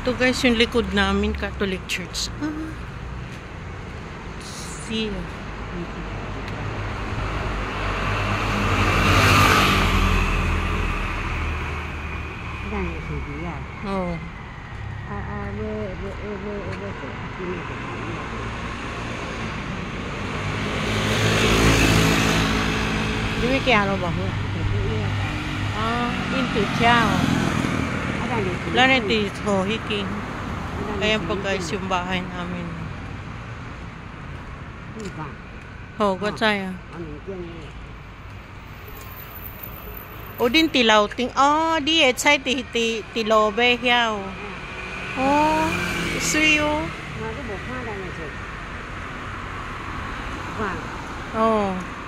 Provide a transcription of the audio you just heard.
Ito guys, yung likod namin, Catholic Church. See. Oh. Đi kèo đâu bảo in từ chao lang iti ho hiking kaya po guys yung bahay namin ho có sai à o din tilaw ting di et sai ti lobe hiao suyo oh